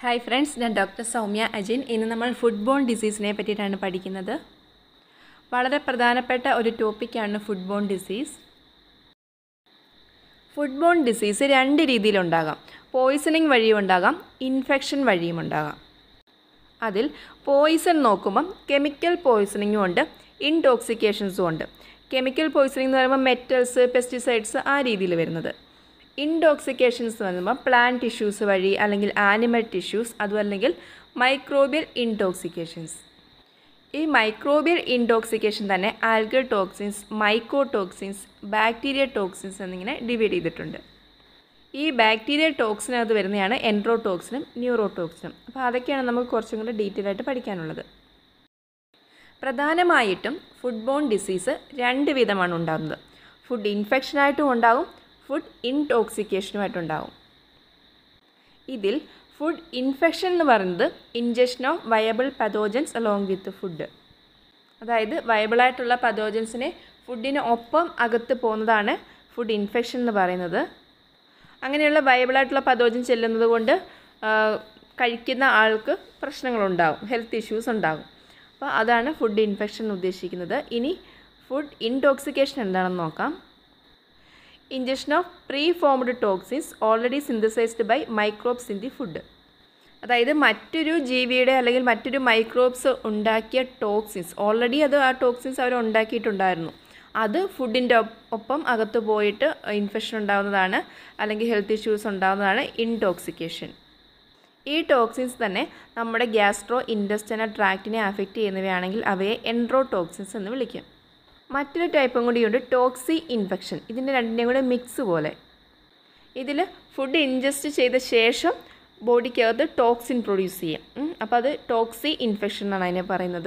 Hi friends, ഞാൻ doctor Soumya Ajin. ഇന്ന് നമ്മൾ ഫുഡ് ബോൺ ഡിസീസിനെ പറ്റിയിട്ടാണ് പഠിക്കുന്നത്. വളരെ പ്രധാനപ്പെട്ട ഒരു ടോപ്പിക്കാണ് food borne disease. Food borne disease രണ്ട് രീതിയിലുണ്ടാകാം. പോയ്സണിങ് വഴിയും ഉണ്ടാകാം, ഇൻഫെക്ഷൻ വഴിയും ഉണ്ടാകാം. അതിൽ പോയ്സൺ നോക്കുമ്പം കെമിക്കൽ പോയ്സണിങ്ങും ഉണ്ട്, ഇൻടോക്സിക്കേഷൻസും ഉണ്ട്. കെമിക്കൽ പോയ്സണിങ് എന്ന് പറയുമ്പോൾ മെറ്റൽസ്, പെസ്റ്റിസൈഡ്സ് ആ രീതിയിൽ വരുന്നത്. ഇൻടോക്സിക്കേഷൻസ് എന്ന് പറയുമ്പോൾ പ്ലാന്റ് ടിഷ്യൂസ് വഴി, അല്ലെങ്കിൽ ആനിമൽ ടിഷ്യൂസ്, അതും അല്ലെങ്കിൽ മൈക്രോബിയൽ ഇൻടോക്സിക്കേഷൻസ്. ഈ മൈക്രോബിയൽ ഇൻടോക്സിക്കേഷൻ തന്നെ algal toxins, mycotoxins, bacteria toxins എന്നിങ്ങനെ ഡിവൈഡ് ചെയ്തിട്ടുണ്ട്. ഈ ബാക്ടീരിയ ടോക്സിനകത്ത് വരുന്നതാണ് എൻട്രോടോക്സിനും ന്യൂറോടോക്സിനും. അപ്പോൾ അതൊക്കെയാണ് നമുക്ക് കുറച്ചും കൂടി ഡീറ്റെയിൽ ആയിട്ട് പഠിക്കാനുള്ളത്. പ്രധാനമായിട്ടും ഫുഡ് ബോൺ ഡിസീസ് രണ്ട് വിധമാണ് ഉണ്ടാകുന്നത്. ഫുഡ് ഇൻഫെക്ഷനായിട്ടും ഉണ്ടാകും, ഫുഡ് ഇൻടോക്സിക്കേഷനുമായിട്ടുണ്ടാകും. ഇതിൽ ഫുഡ് ഇൻഫെക്ഷൻ എന്ന് പറയുന്നത് injection of viable pathogens along with food. അതായത് വയബിളായിട്ടുള്ള പതോജൻസിനെ ഫുഡിന് ഒപ്പം അകത്ത് പോകുന്നതാണ് ഫുഡ് ഇൻഫെക്ഷൻ എന്ന് പറയുന്നത്. അങ്ങനെയുള്ള വയബിളായിട്ടുള്ള പതോജൻ ചെല്ലുന്നത് കൊണ്ട് കഴിക്കുന്ന ആൾക്ക് പ്രശ്നങ്ങളുണ്ടാകും, ഹെൽത്ത് ഇഷ്യൂസ് ഉണ്ടാകും. അപ്പോൾ അതാണ് ഫുഡ് ഇൻഫെക്ഷൻ ഉദ്ദേശിക്കുന്നത്. ഇനി ഫുഡ് ഇൻടോക്സിക്കേഷൻ എന്താണെന്ന് നോക്കാം. Injection of preformed toxins already synthesised by microbes in the food. അതായത് മറ്റൊരു ജീവിയുടെ അല്ലെങ്കിൽ മറ്റൊരു മൈക്രോബ്സ് ഉണ്ടാക്കിയ ടോക്സിൻസ്, ഓൾറെഡി ആ ടോക്സിൻസ് അവർ ഉണ്ടാക്കിയിട്ടുണ്ടായിരുന്നു, അത് ഫുഡിൻ്റെ ഒപ്പം അകത്ത് പോയിട്ട് ഇൻഫെക്ഷൻ ഉണ്ടാകുന്നതാണ്, അല്ലെങ്കിൽ ഹെൽത്ത് ഇഷ്യൂസ് ഉണ്ടാകുന്നതാണ് ഇൻടോക്സിക്കേഷൻ. ഈ ടോക്സിൻസ് തന്നെ നമ്മുടെ ഗ്യാസ്ട്രോ ഇൻറ്റെസ്റ്റൈനൽ ട്രാക്റ്റിനെ അഫക്റ്റ് ചെയ്യുന്നവയാണെങ്കിൽ അവയെ എൻട്രോടോക്സിൻസ് എന്ന് വിളിക്കും. മറ്റൊരു ടൈപ്പും കൂടിയുണ്ട്, ടോക്സി ഇൻഫെക്ഷൻ. ഇതിൻ്റെ രണ്ടിൻ്റെയും കൂടെ മിക്സ് പോലെ. ഇതിൽ ഫുഡ് ഇൻജസ്റ്റ് ചെയ്ത ശേഷം ബോഡിക്കകത്ത് ടോക്സിൻ പ്രൊഡ്യൂസ് ചെയ്യും. അപ്പോൾ അത് ടോക്സി ഇൻഫെക്ഷൻ എന്നാണ് അതിനെ പറയുന്നത്.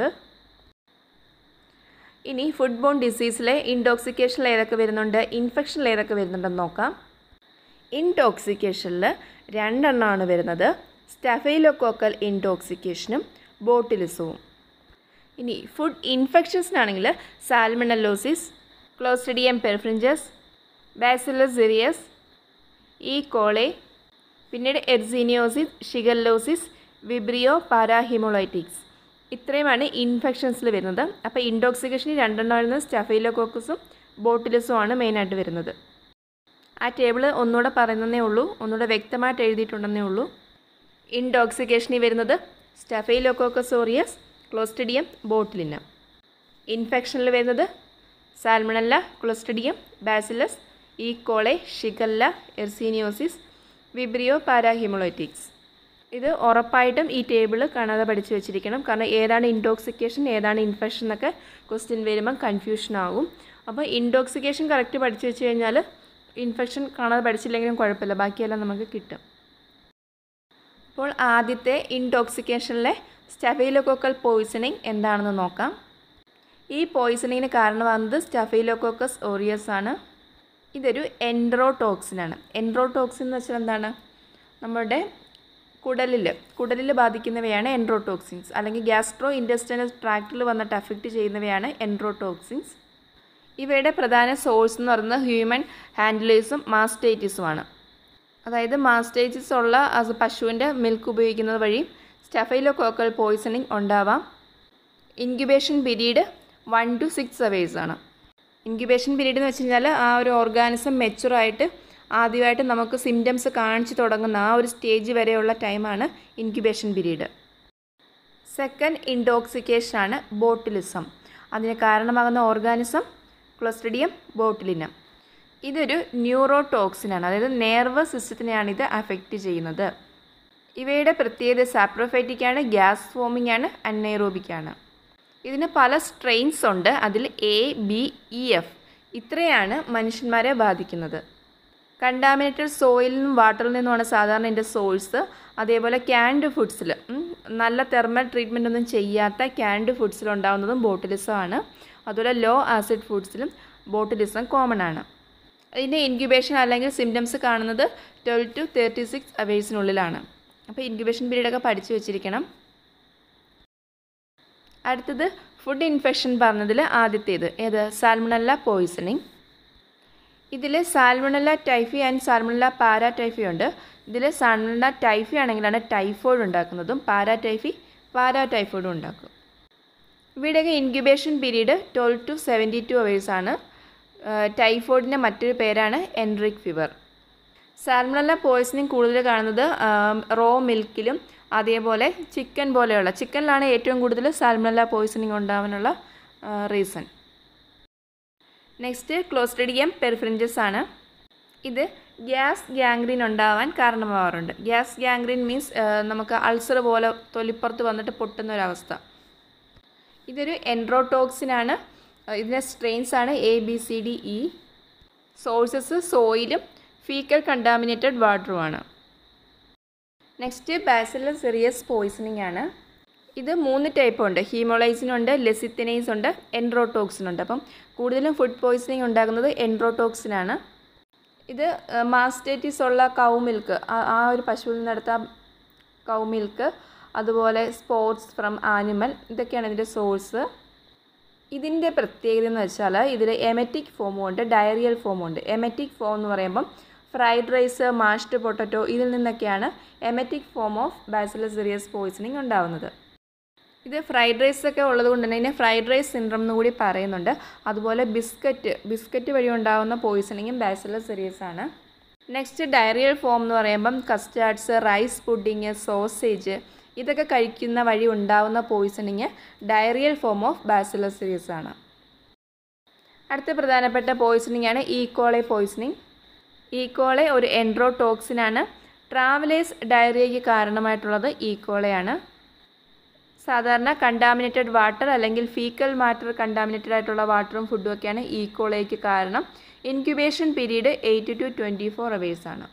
ഇനി ഫുഡ് ബോൺ ഡിസീസിലെ ഇൻടോക്സിക്കേഷനിൽ ഏതൊക്കെ വരുന്നുണ്ട്, ഇൻഫെക്ഷനിൽ ഏതൊക്കെ വരുന്നുണ്ടെന്ന് നോക്കാം. ഇൻടോക്സിക്കേഷനിൽ രണ്ടെണ്ണമാണ് വരുന്നത്, സ്റ്റഫൈലോകോക്കൽ ഇൻടോക്സിക്കേഷനും ബോട്ടിലിസവും. ഇനി ഫുഡ് ഇൻഫെക്ഷൻസിനാണെങ്കിൽ salmonellosis, clostridium perfringens, bacillus cereus, E coli, പിന്നീട് എർസീനിയോസിസ്, ഷിഗല്ലോസിസ്, വിബ്രിയോ പാരാഹിമോളൈറ്റിക്സ്. ഇത്രയുമാണ് ഇൻഫെക്ഷൻസിൽ വരുന്നത്. അപ്പോൾ ഇൻടോക്സിക്കേഷനിൽ രണ്ടെണ്ണം വരുന്നത് സ്റ്റഫൈലോകോക്കസും ബോട്ടിലിസും ആണ് മെയിനായിട്ട് വരുന്നത്. ആ ടേബിൾ ഒന്നുകൂടെ പറയുന്നതേ ഉള്ളൂ, ഒന്നുകൂടെ വ്യക്തമായിട്ട് എഴുതിയിട്ടുണ്ടെന്നേ ഉള്ളൂ. ഇൻടോക്സിക്കേഷനിൽ വരുന്നത് സ്റ്റഫൈലോകോക്കസ് ഓറിയസ്, ക്ലോസ്ട്രിഡിയം, ബോട്ടിലിനം. ഇൻഫെക്ഷനിൽ വരുന്നത് സാൽമണല്ല, ക്ലോസ്ട്രിഡിയം, ബാസിലസ്, ഈ കോളെ, ഷിഗല്ല, എർസീനിയോസിസ്, വിബ്രിയോ പാരാഹിമോളൈറ്റിക്സ്. ഇത് ഉറപ്പായിട്ടും ഈ ടേബിൾ കാണാതെ പഠിച്ചു വെച്ചിരിക്കണം. കാരണം ഏതാണ് ഇൻടോക്സിക്കേഷൻ, ഏതാണ് ഇൻഫെക്ഷൻ എന്നൊക്കെ ക്വസ്റ്റ്യൻ വരുമ്പം കൺഫ്യൂഷൻ ആകും. അപ്പോൾ ഇൻടോക്സിക്കേഷൻ കറക്റ്റ് പഠിച്ചു വെച്ച് കഴിഞ്ഞാൽ ഇൻഫെക്ഷൻ കാണാതെ പഠിച്ചില്ലെങ്കിലും കുഴപ്പമില്ല, ബാക്കിയെല്ലാം നമുക്ക് കിട്ടും. അപ്പോൾ ആദ്യത്തെ ഇൻടോക്സിക്കേഷനിലെ സ്റ്റഫൈലോകോക്കൽ പോയ്സണിങ് എന്താണെന്ന് നോക്കാം. ഈ പോയ്സണിങ്ങിന് കാരണമാകുന്നത് സ്റ്റഫൈലോകോക്കസ് ഓറിയസ് ആണ്. ഇതൊരു എൻട്രോടോക്സിനാണ്. എൻട്രോടോക്സിൻ എന്ന് വെച്ചാൽ എന്താണ്, നമ്മുടെ കുടലിൽ ബാധിക്കുന്നവയാണ് എൻട്രോടോക്സിൻസ്, അല്ലെങ്കിൽ ഗ്യാസ്ട്രോ ഇൻറ്റെസ്റ്റൈനൽ ട്രാക്റ്റിൽ വന്നിട്ട് അഫക്റ്റ് ചെയ്യുന്നവയാണ് എൻട്രോടോക്സിൻസ്. ഇവയുടെ പ്രധാന സോഴ്സ് എന്ന് പറയുന്നത് ഹ്യൂമൻ ഹാൻഡിലേഴ്സും മാസ്റ്റൈറ്റിസുമാണ്. അതായത് മാസ്റ്റൈറ്റിസ് ഉള്ള പശുവിൻ്റെ മിൽക്ക് ഉപയോഗിക്കുന്നത് വഴി സ്റ്റഫൈലോകോക്കൽ പോയ്സണിങ് ഉണ്ടാവാം. ഇൻക്യുബേഷൻ പീരീഡ് 1 to 6 hours ആണ്. ഇൻക്യുബേഷൻ പീരീഡ് എന്ന് വെച്ച് കഴിഞ്ഞാൽ ആ ഒരു ഓർഗാനിസം മെച്ചുറായിട്ട് ആദ്യമായിട്ട് നമുക്ക് സിംറ്റംസ് കാണിച്ചു തുടങ്ങുന്ന ആ ഒരു സ്റ്റേജ് വരെയുള്ള ടൈമാണ് ഇൻക്യുബേഷൻ പീരീഡ്. സെക്കൻഡ് ഇൻടോക്സിക്കേഷനാണ് ബോട്ടിലിസം. അതിന് കാരണമാകുന്ന ഓർഗാനിസം ക്ലോസ്ട്രിഡിയം ബോട്ടിലിനം. ഇതൊരു ന്യൂറോടോക്സിനാണ്, അതായത് നെർവസ് സിസ്റ്റത്തിനെയാണ് ഇത് അഫക്റ്റ് ചെയ്യുന്നത്. ഇവയുടെ പ്രത്യേകത സാപ്രോഫൈറ്റിക് ആണ്, ഗ്യാസ് ഫോമിംഗ് ആണ്, അനൈറോബിക് ആണ്. ഇതിന് പല സ്ട്രെയിൻസ് ഉണ്ട്. അതിൽ A, B, E, F ഇത്രയാണ് മനുഷ്യന്മാരെ ബാധിക്കുന്നത്. കണ്ടാമിനേറ്റഡ് സോയിലിൽ നിന്നും വാട്ടറിൽ നിന്നുമാണ് സാധാരണ ഇതിൻ്റെ സോഴ്സ്. അതേപോലെ ക്യാൻഡ് ഫുഡ്സിൽ, നല്ല തെർമൽ ട്രീറ്റ്മെൻ്റ് ഒന്നും ചെയ്യാത്ത ക്യാൻഡ് ഫുഡ്സിലുണ്ടാകുന്നതും ബോട്ടിലിസം ആണ്. അതുപോലെ ലോ ആസിഡ് ഫുഡ്സിലും ബോട്ടിലിസം കോമൺ ആണ്. ഇതിൻ്റെ ഇൻക്യുബേഷൻ അല്ലെങ്കിൽ സിംറ്റംസ് കാണുന്നത് 12 to 36 hours അപ്പോൾ ഇൻക്യുബേഷൻ പീരീഡൊക്കെ പഠിച്ചു വെച്ചിരിക്കണം. അടുത്തത് ഫുഡ് ഇൻഫെക്ഷൻ പറഞ്ഞതിൽ ആദ്യത്തേത് ഏത്, സാൽമണല്ല പോയ്സണിങ്. ഇതിൽ salmonella typhi and salmonella paratyphi ഉണ്ട്. ഇതിൽ സാൽമണല്ല ടൈഫി ആണെങ്കിലാണ് ടൈഫോയിഡ് ഉണ്ടാക്കുന്നതും പാരാടൈഫോയിഡും ഉണ്ടാക്കും. ഇവിടെയൊക്കെ ഇൻക്യുബേഷൻ പീരീഡ് 12 to 72 hours ആണ്. ടൈഫോയിഡിൻ്റെ മറ്റൊരു പേരാണ് എൻറിക് ഫീവർ. സാൽമണല്ല പോയ്സണിങ് കൂടുതൽ കാണുന്നത് റോ മിൽക്കിലും അതേപോലെ ചിക്കനിലാണ് ഏറ്റവും കൂടുതൽ സാൽമണല്ല പോയ്സണിങ് ഉണ്ടാവാനുള്ള റീസൺ. നെക്സ്റ്റ് ക്ലോസ്ട്രിഡിയം പെർഫറൻജസ് ആണ്. ഇത് ഗ്യാസ് ഗാംഗ്രീൻ ഉണ്ടാവാൻ കാരണമാവാറുണ്ട്. ഗ്യാസ് ഗാംഗ്രീൻ മീൻസ് നമുക്ക് അൾസർ പോലെ തൊലിപ്പുറത്ത് വന്നിട്ട് പൊട്ടുന്ന ഒരവസ്ഥ. ഇതൊരു എൻട്രോടോക്സിനാണ്. ഇതിൻ്റെ സ്ട്രെയിൻസ് ആണ് ABCDE. സോഴ്സസ് സോയിലും ഫീക്കൽ കണ്ടാമിനേറ്റഡ് വാട്ടറുമാണ്. നെക്സ്റ്റ് ബാസിലസ് സിറിയസ് പോയ്സണിങ് ആണ്. ഇത് 3 ടൈപ്പ് ഉണ്ട്. ഹീമോളൈസിനുണ്ട്, ലെസിത്തിനൈസ് ഉണ്ട്, എൻട്രോടോക്സിനുണ്ട്. അപ്പം കൂടുതലും ഫുഡ് പോയ്സണിങ് ഉണ്ടാകുന്നത് എൻട്രോടോക്സിനാണ്. ഇത് മാസ്റ്റൈറ്റിസ് ഉള്ള കൗ മിൽക്ക്, ആ ഒരു പശുവിൽ നിന്നെടുത്ത കൗ മിൽക്ക്, അതുപോലെ സ്പോർട്സ് ഫ്രം ആനിമൽ, ഇതൊക്കെയാണ് ഇതിൻ്റെ സോഴ്സ്. ഇതിൻ്റെ പ്രത്യേകത എന്ന് വെച്ചാൽ ഇതിൽ എമറ്റിക് ഫോമും ഉണ്ട്, ഡയറിയൽ ഫോമും ഉണ്ട്. എമറ്റിക് ഫോം എന്ന് പറയുമ്പം ഫ്രൈഡ് റൈസ്, മാഷ്ഡ് പൊട്ടറ്റോ, ഇതിൽ നിന്നൊക്കെയാണ് emetic form of bacillus cereus poisoning ഉണ്ടാകുന്നത്. ഇത് ഫ്രൈഡ് റൈസ് ഒക്കെ ഉള്ളത് കൊണ്ട് തന്നെ ഇതിനെ ഫ്രൈഡ് റൈസ് സിൻഡ്രം എന്ന് കൂടി പറയുന്നുണ്ട്. അതുപോലെ ബിസ്ക്കറ്റ് വഴി ഉണ്ടാകുന്ന പോയ്സണിങ്ങും ബാസിലസ് സിറിയസ് ആണ്. നെക്സ്റ്റ് ഡയറിയൽ ഫോം എന്ന് പറയുമ്പം കസ്റ്റാർഡ്സ്, റൈസ് പുഡിങ്, സോസേജ്, ഇതൊക്കെ കഴിക്കുന്ന വഴി ഉണ്ടാകുന്ന poisoning diarrhoeal form of bacillus cereus ആണ്. അടുത്ത പ്രധാനപ്പെട്ട പോയ്സണിങ് ആണ് ഈക്കോളെ പോയ്സണിങ്. ഈക്കോളെ ഒരു എൻട്രോടോക്സിനാണ്. ട്രാവലേഴ്സ് ഡയറിയയ്ക്ക് കാരണമായിട്ടുള്ളത് ഈക്കോളയാണ്. സാധാരണ കണ്ടാമിനേറ്റഡ് വാട്ടർ അല്ലെങ്കിൽ ഫീക്കൽ മാറ്റർ കണ്ടാമിനേറ്റഡ് ആയിട്ടുള്ള വാട്ടറും ഫുഡും ഒക്കെയാണ് ഈക്കോളയ്ക്ക് കാരണം. ഇൻക്യുബേഷൻ പീരീഡ് 8 to 24 hours ആണ്.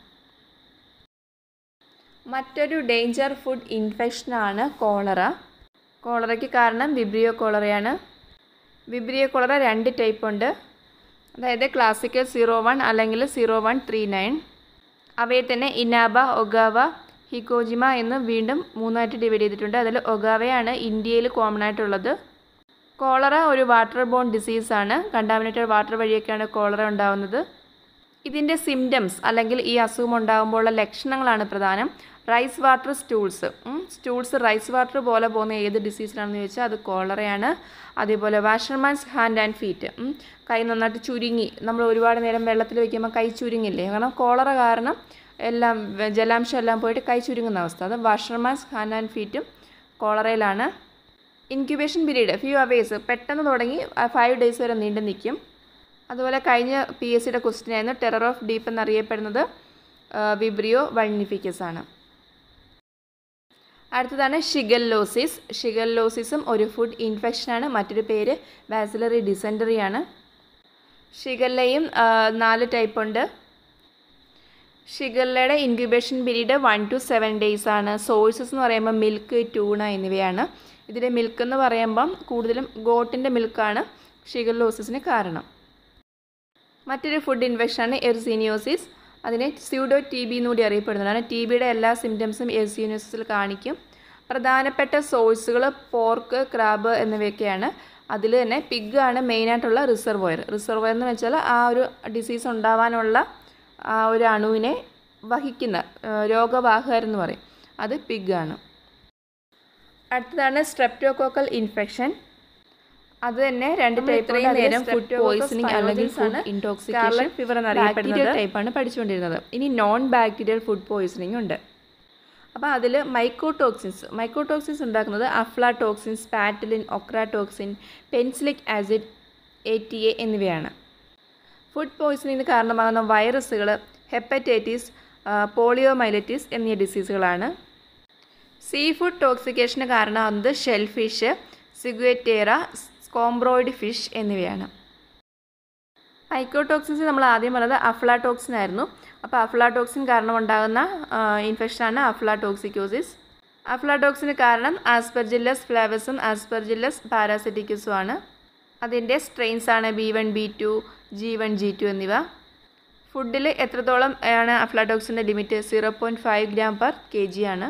മറ്റൊരു ഡേഞ്ചർ ഫുഡ് ഇൻഫെക്ഷനാണ് കോളറ. കോളറയ്ക്ക് കാരണം വിബ്രിയോ കോളറയാണ്. വിബ്രിയോ കോളറ 2 ടൈപ്പ് ഉണ്ട്. അതായത് ക്ലാസിക്കൽ 01 അല്ലെങ്കിൽ 0139. അവയെ തന്നെ ഇനാബ, ഒഗാവ, ഹിക്കോജിമ എന്ന് വീണ്ടും 3ആയിട്ട് ഡിവൈഡ് ചെയ്തിട്ടുണ്ട്. അതിൽ ഒഗാവയാണ് ഇന്ത്യയിൽ കോമൺ ആയിട്ടുള്ളത്. കോളറ ഒരു വാട്ടർ ബോൺ ഡിസീസാണ്. കണ്ടാമിനേറ്റഡ് വാട്ടർ വഴിയൊക്കെയാണ് കോളറ ഉണ്ടാകുന്നത്. ഇതിൻ്റെ സിംറ്റംസ് അല്ലെങ്കിൽ ഈ അസുഖം ഉണ്ടാകുമ്പോഴുള്ള ലക്ഷണങ്ങളാണ് പ്രധാനം. Rice water stools rice water പോലെ പോകുന്ന ഏത് ഡിസീസിലാണെന്ന് ചോദിച്ചാൽ അത് കോളറയാണ്. അതേപോലെ വാഷർമാൻസ് ഹാൻഡ് ആൻഡ് ഫീറ്റ്, കൈ നന്നായിട്ട് ചുരുങ്ങി, നമ്മൾ ഒരുപാട് നേരം വെള്ളത്തിൽ വയ്ക്കുമ്പോൾ കൈ ചുരുങ്ങില്ലേ, കാരണം കോളറ കാരണം എല്ലാം ജലാംശം എല്ലാം പോയിട്ട് കൈ ചുരുങ്ങുന്ന അവസ്ഥ. അത് വാഷർമാൻസ് ഹാൻഡ് ആൻഡ് ഫീറ്റും കോളറയിലാണ്. ഇൻക്യുബേഷൻ പീരീഡ് ഫ്യൂ അവേഴ്സ്, പെട്ടെന്ന് തുടങ്ങി 5 days വരെ നീണ്ടു നിൽക്കും. അതുപോലെ കഴിഞ്ഞ PSCയുടെ ക്വസ്റ്റ്യൻ ആയിരുന്നു ടെറർ ഓഫ് ഡീപ്പ് എന്നറിയപ്പെടുന്നത് വിബ്രിയോ വൾനിഫിക്കസ് ആണ്. അടുത്തതാണ് ഷിഗല്ലോസിസ്. ഷിഗല്ലോസിസും ഒരു ഫുഡ് ഇൻഫെക്ഷനാണ്. മറ്റൊരു പേര് ബാസിലറി ഡിസെൻറ്ററി ആണ്. ഷിഗല്ലയും 4 ടൈപ്പ് ഉണ്ട്. ഷിഗല്ലയുടെ ഇൻക്യുബേഷൻ പീരീഡ് 1 to 7 days ആണ്. സോഴ്സസ് എന്ന് പറയുമ്പോൾ മിൽക്ക്, ട്യൂണ എന്നിവയാണ്. ഇതിലെ മിൽക്ക് എന്ന് പറയുമ്പം കൂടുതലും ഗോട്ടിൻ്റെ മിൽക്കാണ് ഷിഗല്ലോസിസിന് കാരണം. മറ്റൊരു ഫുഡ് ഇൻഫെക്ഷനാണ് എർസീനിയോസിസ്. അതിനെ സ്യൂഡോ TB എന്നുകൂടി അറിയപ്പെടുന്നതാണ്. TBയുടെ എല്ലാ സിംറ്റംസും എർസീനിയോസിസിൽ കാണിക്കും. പ്രധാനപ്പെട്ട സോഴ്സുകൾ പോർക്ക്, ക്രാബ് എന്നിവയൊക്കെയാണ്. അതിൽ തന്നെ പിഗ്ഗാണ് മെയിനായിട്ടുള്ള റിസർവോയർ എന്ന് വെച്ചാൽ ആ ഒരു ഡിസീസ് ഉണ്ടാവാനുള്ള ആ ഒരു അണുവിനെ വഹിക്കുന്ന രോഗവാഹകരെന്ന് പറയും, അത് പിഗ്ഗാണ്. അടുത്തതാണ് സ്ട്രെപ്റ്റോകോക്കൽ ഇൻഫെക്ഷൻ. അത് തന്നെ 2 ടൈപ്പ്. ഫുഡ് പോയ്സണിങ് അല്ലെങ്കിൽ ഫുഡ് ഇൻടോക്സിക്കേഷൻ ഫീവർ എന്നറിയപ്പെടുന്നത് ടൈപ്പാണ് പഠിച്ചുകൊണ്ടിരുന്നത്. ഇനി നോൺ ബാക്ടീരിയൽ ഫുഡ് പോയ്സണിങ് ഉണ്ട്. അപ്പോൾ അതിൽ മൈക്കോടോക്സിൻസ് ഉണ്ടാക്കുന്നത് അഫ്ലാടോക്സിൻ, സ്പാറ്റിലിൻ, ഒക്രാടോക്സിൻ, പെൻസിലിക് ആസിഡ്, ATA എന്നിവയാണ്. ഫുഡ് പോയ്സണിങ്ങിന് കാരണമാകുന്ന വൈറസുകൾ ഹെപ്പറ്റൈറ്റിസ്, പോളിയോമൈലൈറ്റിസ് എന്നീ ഡിസീസുകളാണ്. സീ ഫുഡ് ടോക്സിക്കേഷന് കാരണമാകുന്നത് ഷെൽഫിഷ്, സിഗുവേറ്റേറ, സ്കോംബ്രോയിഡ് ഫിഷ് എന്നിവയാണ്. മൈക്കോടോക്സിൻസ് നമ്മൾ ആദ്യം പറഞ്ഞത് അഫ്ലാടോക്സിൻ ആയിരുന്നു. അപ്പോൾ അഫ്ലാടോക്സിൻ കാരണം ഉണ്ടാകുന്ന ഇൻഫെക്ഷനാണ് അഫ്ലാടോക്സിക്കോസിസ്. അഫ്ലാടോക്സിന് കാരണം ആസ്പെർജില്ലസ് ഫ്ലാവസും ആസ്പെർജില്ലസ് പാരാസിറ്റിക്കസും ആണ്. അതിൻ്റെ സ്ട്രെയിൻസ് ആണ് B1, B2, G1, G2 എന്നിവ. ഫുഡിൽ എത്രത്തോളം ആണ് അഫ്ലാടോക്സിൻ്റെ ലിമിറ്റ്? 0.5 gram/kg ആണ്.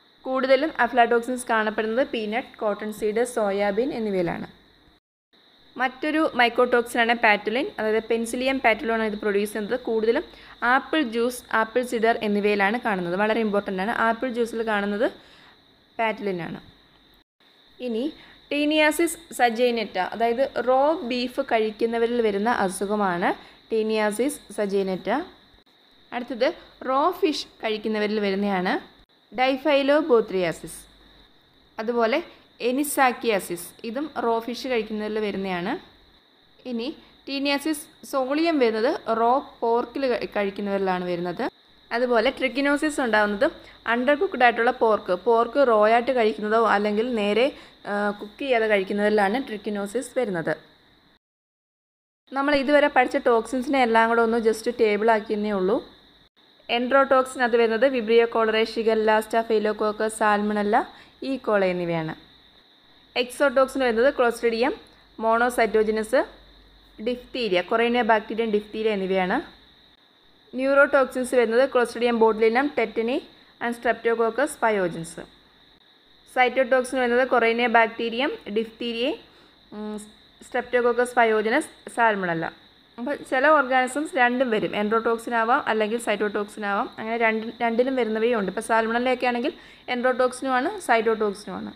കൂടുതലും അഫ്ലാടോക്സിൻസ് കാണപ്പെടുന്നത് പീനട്ട്, കോട്ടൺ സീഡ്, സോയാബീൻ എന്നിവയിലാണ്. മറ്റൊരു മൈക്കോടോക്സിനാണ് പാറ്റുലിൻ, അതായത് പെൻസിലിയം പാറ്റുലോണാണ് ഇത് പ്രൊഡ്യൂസ് ചെയ്യുന്നത്. കൂടുതലും ആപ്പിൾ ജ്യൂസ്, ആപ്പിൾ സിഡർ എന്നിവയിലാണ് കാണുന്നത്. വളരെ ഇമ്പോർട്ടൻ്റ് ആണ്. ആപ്പിൾ ജ്യൂസിൽ കാണുന്നത് പാറ്റുലിനാണ്. ഇനി ടീനിയാസിസ് സജൈനറ്റ, അതായത് റോ ബീഫ് കഴിക്കുന്നവരിൽ വരുന്ന അസുഖമാണ് ടീനിയാസിസ് സജൈനറ്റ. അടുത്തത് റോ ഫിഷ് കഴിക്കുന്നവരിൽ വരുന്നതാണ് ഡൈഫൈലോബോത്രിയാസിസ്. അതുപോലെ എനിസാക്കിയാസിസ്, ഇതും റോ ഫിഷ് കഴിക്കുന്നവരിൽ വരുന്നതാണ്. ഇനി ടീനിയാസിസ് സോളിയം വരുന്നത് റോ പോർക്കിൽ കഴിക്കുന്നവരിലാണ് വരുന്നത്. അതുപോലെ ട്രിക്കിനോസിസ് ഉണ്ടാകുന്നത് അണ്ടർ കുക്ക്ഡ് ആയിട്ടുള്ള പോർക്ക് റോ ആയിട്ട് കഴിക്കുന്നതോ അല്ലെങ്കിൽ നേരെ കുക്ക് ചെയ്യാതെ കഴിക്കുന്നവരിലാണ് ട്രിക്കിനോസിസ് വരുന്നത്. നമ്മൾ ഇതുവരെ പഠിച്ച ടോക്സിൻസിനെ എല്ലാം കൂടെ ഒന്ന് ജസ്റ്റ് ടേബിൾ ആക്കിയെന്നേ ഉള്ളൂ. എൻഡ്രോടോക്സിൻ അത് വരുന്നത് vibrio cholera, shigella, staphylococcus, salmonella, E coli എന്നിവയാണ്. എക്സോടോക്സിൻ വരുന്നത് clostridium, monocytogenes, diphtheria, corynebacterium, diphtheria എന്നിവയാണ്. ന്യൂറോടോക്സിൻസ് വരുന്നത് clostridium botulinum, tetani and streptococcus pyogenes. Cytotoxin വരുന്നത് corynebacterium, diphtheria, streptococcus pyogenes, salmonella. അപ്പോൾ ചില ഓർഗാനിസംസ് രണ്ടും വരും, എൻഡ്രോടോക്സിൻ ആവാം അല്ലെങ്കിൽ സൈറ്റോടോക്സിൻ ആവാം. അങ്ങനെ രണ്ടിലും വരുന്നവയും ഉണ്ട്. ഇപ്പോൾ സാൽമണല്ലയൊക്കെ ആണെങ്കിൽ എൻഡ്രോടോക്സിനുമാണ് സൈറ്റോടോക്സിനുമാണ്.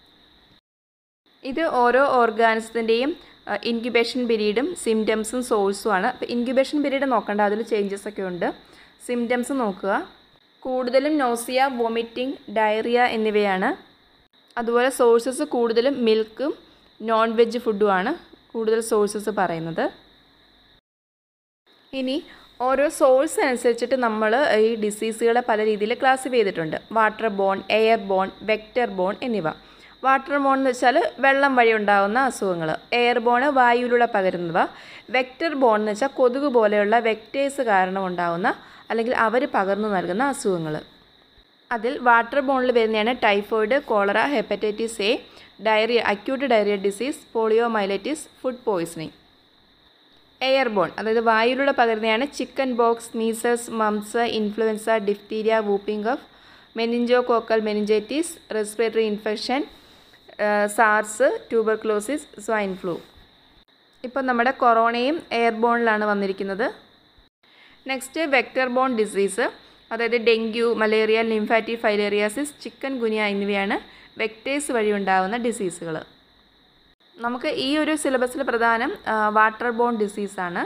ഇത് ഓരോ ഓർഗാനിസത്തിൻ്റെയും ഇൻക്യുബേഷൻ പീരീഡും സിംറ്റംസും സോഴ്സുമാണ്. അപ്പോൾ ഇൻക്യുബേഷൻ പീരീഡ് നോക്കണ്ട, അതിൽ ചേഞ്ചസ് ഒക്കെ ഉണ്ട്. സിംറ്റംസ് നോക്കുക. കൂടുതലും നോസിയ, വോമിറ്റിംഗ്, ഡയറിയ എന്നിവയാണ്. അതുപോലെ സോഴ്സസ് കൂടുതലും മിൽക്കും നോൺ വെജ് ഫുഡുമാണ് കൂടുതൽ സോഴ്സസ് പറയുന്നത്. ഇനി ഓരോ സോഴ്സ് അനുസരിച്ചിട്ട് നമ്മൾ ഈ ഡിസീസുകളെ പല രീതിയിൽ ക്ലാസിഫൈ ചെയ്തിട്ടുണ്ട്. Water borne, air borne, vector borne എന്നിവ. വാട്ടർ ബോൺ എന്ന് വെച്ചാൽ വെള്ളം വഴി ഉണ്ടാകുന്ന അസുഖങ്ങൾ. എയർ ബോൺ വായുവിലൂടെ പകരുന്നവ. വെക്റ്റർ ബോൺ എന്ന് വെച്ചാൽ കൊതുക് പോലെയുള്ള വെക്റ്റേഴ്സ് കാരണം ഉണ്ടാകുന്ന അല്ലെങ്കിൽ അവർ പകർന്നു നൽകുന്ന അസുഖങ്ങൾ. അതിൽ വാട്ടർ ബോണിൽ വരുന്നതാണ് typhoid, cholera, hepatitis A, diarrhoea, acute diarrhoea disease, poliomyelitis, food poisoning. Air borne അതായത് വായുവിലൂടെ പകരുന്നതാണ് chicken pox, measles, mumps, influenza, diphtheria, whooping cough, meningococcal meningitis, respiratory infection, SARS, tuberculosis, swine flu. ഇപ്പം നമ്മുടെ കൊറോണയും എയർ ബോണിലാണ് വന്നിരിക്കുന്നത്. നെക്സ്റ്റ് വെക്റ്റർ ബോൺ ഡിസീസ്, അതായത് dengue, malaria, lymphatic filariasis, chikungunya എന്നിവയാണ് വെക്റ്റേഴ്സ് വഴി ഉണ്ടാകുന്ന ഡിസീസുകൾ. നമുക്ക് ഈ ഒരു സിലബസിൽ പ്രധാനം വാട്ടർ ബോൺ ഡിസീസാണ്.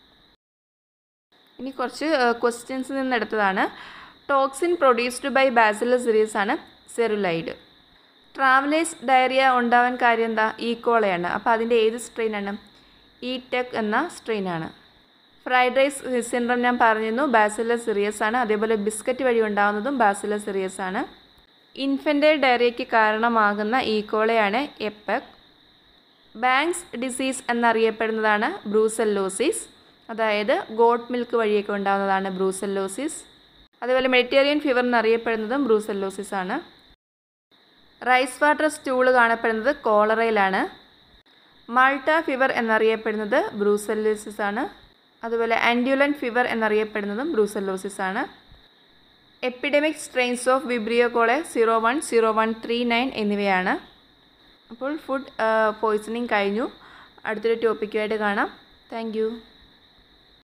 ഇനി കുറച്ച് ക്വസ്റ്റ്യൻസിൽ നിന്നെടുത്തതാണ്. Toxin produced by bacillus cereus ആണ് സെറുലൈഡ്. ട്രാവലേഴ്സ് ഡയറിയ ഉണ്ടാവാൻ കാര്യം എന്താ? ഈക്കോളയാണ്. അപ്പോൾ അതിൻ്റെ ഏത് സ്ട്രെയിനാണ്? ഇടെക് എന്ന സ്ട്രെയിനാണ്. ഫ്രൈഡ് റൈസ് സിൻഡ്രോം ഞാൻ പറഞ്ഞിരുന്നു, ബാസിലസ് സിറിയസ് ആണ്. അതേപോലെ ബിസ്ക്കറ്റ് വഴി ഉണ്ടാകുന്നതും ബാസിലസ് സിറിയസ് ആണ്. ഇൻഫൻ്റൈൽ ഡയറിയയ്ക്ക് കാരണമാകുന്ന ഈക്കോളയാണ് എപ്പെക്. ബാങ്ക്സ് ഡിസീസ് എന്നറിയപ്പെടുന്നതാണ് ബ്രൂസെല്ലോസിസ്, അതായത് ഗോട്ട് മിൽക്ക് വഴിയൊക്കെ ഉണ്ടാകുന്നതാണ് ബ്രൂസെല്ലോസിസ്. അതുപോലെ മെഡിറ്ററേനിയൻ ഫീവർ എന്നറിയപ്പെടുന്നതും ബ്രൂസെല്ലോസിസ് ആണ്. റൈസ് വാട്ടർ സ്റ്റൂള് കാണപ്പെടുന്നത് കോളറയിലാണ്. മാൾട്ട ഫീവർ എന്നറിയപ്പെടുന്നത് ബ്രൂസെല്ലോസിസ് ആണ്. അതുപോലെ ആൻഡ്യുലൻ ഫീവർ എന്നറിയപ്പെടുന്നതും ബ്രൂസെല്ലോസിസ് ആണ്. Epidemic strains of vibrio cholerae 01, 0139 എന്നിവയാണ്. അപ്പോൾ ഫുഡ് പോയ്സണിങ് കഴിഞ്ഞു. അടുത്തൊരു ടോപ്പിക്കുമായിട്ട് കാണാം. Thank U.